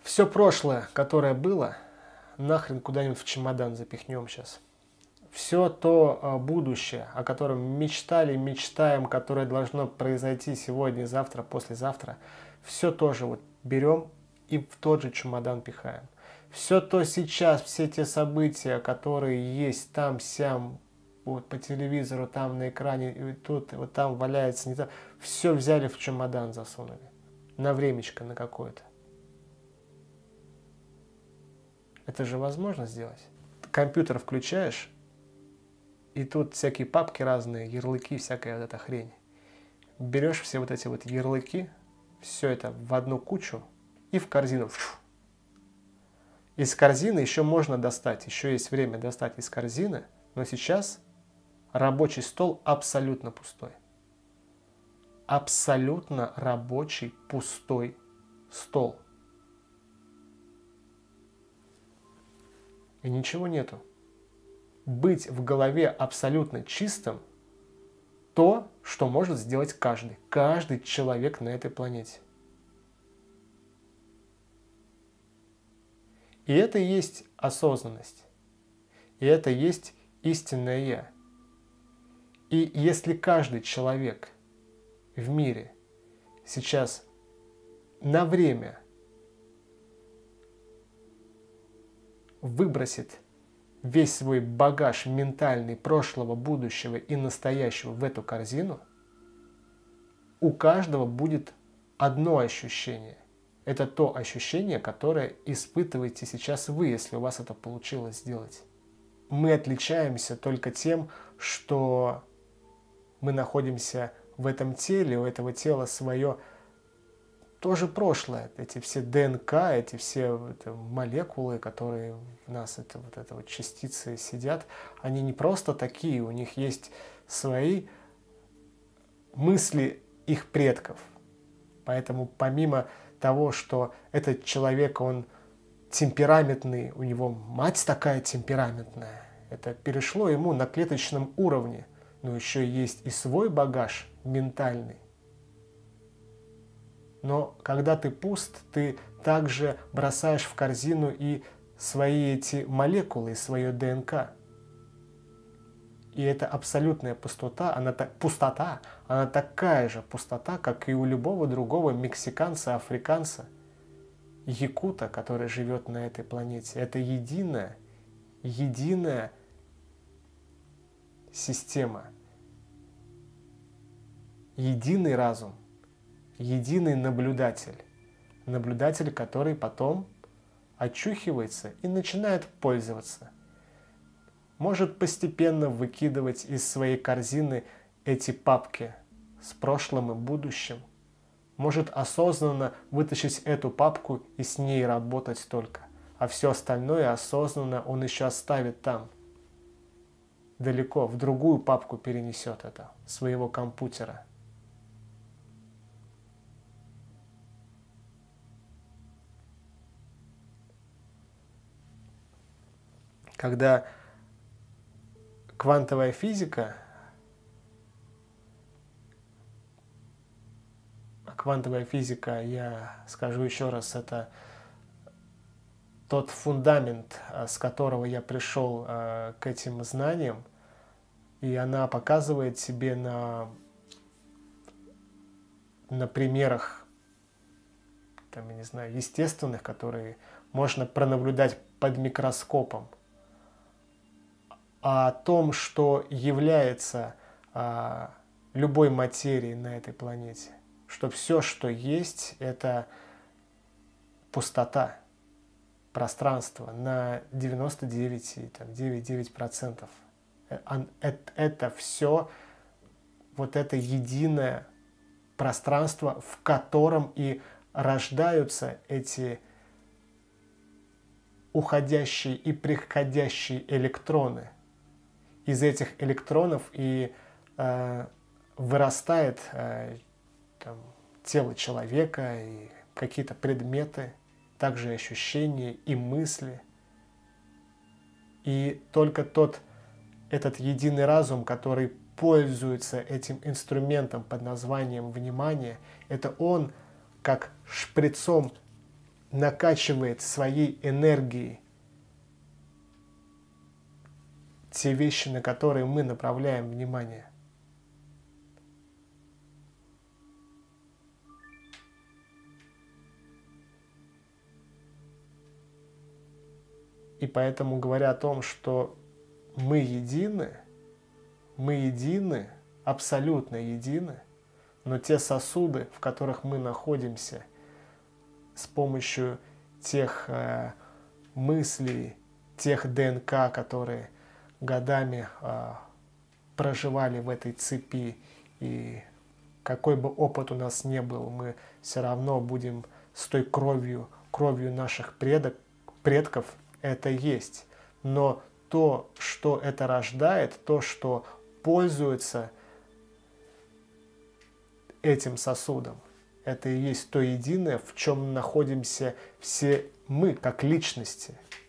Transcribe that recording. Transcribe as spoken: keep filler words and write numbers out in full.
Все прошлое, которое было, нахрен куда-нибудь в чемодан запихнем сейчас. Все то а, будущее, о котором мечтали, мечтаем, которое должно произойти сегодня, завтра, послезавтра, все тоже вот берем и в тот же чемодан пихаем. Все то сейчас, все те события, которые есть там, сям, вот по телевизору, там на экране, и тут, вот там валяется, не так, все взяли в чемодан, засунули. На времечко, на какое-то. Это же возможно сделать. Компьютер включаешь, и тут всякие папки разные, ярлыки, всякая вот эта хрень. Берешь все вот эти вот ярлыки, все это в одну кучу и в корзину. Из корзины еще можно достать, еще есть время достать из корзины, но сейчас рабочий стол абсолютно пустой. Абсолютно рабочий пустой стол. И ничего нету. Быть в голове абсолютно чистым – то, что может сделать каждый. Каждый человек на этой планете. И это и есть осознанность. И это и есть истинное Я. И если каждый человек в мире сейчас на время выбросит весь свой багаж ментальный прошлого, будущего и настоящего в эту корзину, у каждого будет одно ощущение. Это то ощущение, которое испытываете сейчас вы, если у вас это получилось сделать. Мы отличаемся только тем, что мы находимся в этом теле, у этого тела свое тоже прошлое. Эти все ДНК, эти все это, молекулы, которые в нас, это, вот это вот частицы сидят, они не просто такие, у них есть свои мысли их предков. Поэтому помимо того, что этот человек, он темпераментный, у него мать такая темпераментная, это перешло ему на клеточном уровне, но еще есть и свой багаж ментальный. Но когда ты пуст, ты также бросаешь в корзину и свои эти молекулы, и свое ДНК. И эта абсолютная пустота, она, пустота, она такая же пустота, как и у любого другого мексиканца, африканца, якута, который живет на этой планете. Это единая, единая система, единый разум. Единый наблюдатель. Наблюдатель, который потом очухивается и начинает пользоваться. Может постепенно выкидывать из своей корзины эти папки с прошлым и будущим. Может осознанно вытащить эту папку и с ней работать только. А все остальное осознанно он еще оставит там. Далеко, в другую папку перенесет это, своего компьютера. Когда квантовая физика, а квантовая физика, я скажу еще раз, это тот фундамент, с которого я пришел к этим знаниям, и она показывает себе на, на примерах, там, я не знаю, естественных, которые можно пронаблюдать под микроскопом, о том, что является а, любой материей на этой планете. Что все, что есть, это пустота, пространство на девяносто девять целых девяносто девять сотых процента. Это, это все, вот это единое пространство, в котором и рождаются эти уходящие и приходящие электроны. Из этих электронов и э, вырастает э, там, тело человека, и какие-то предметы, также ощущения и мысли. И только тот, этот единый разум, который пользуется этим инструментом под названием внимание, это он как шприцом накачивает своей энергией те вещи, на которые мы направляем внимание. И поэтому, говоря о том, что мы едины, мы едины, абсолютно едины, но те сосуды, в которых мы находимся, с помощью тех э, мыслей, тех ДНК, которые годами э, проживали в этой цепи, и какой бы опыт у нас не был, мы все равно будем с той кровью, кровью наших предок, предков, это есть. Но то, что это рождает, то, что пользуется этим сосудом, это и есть то единое, в чем находимся все мы, как личности.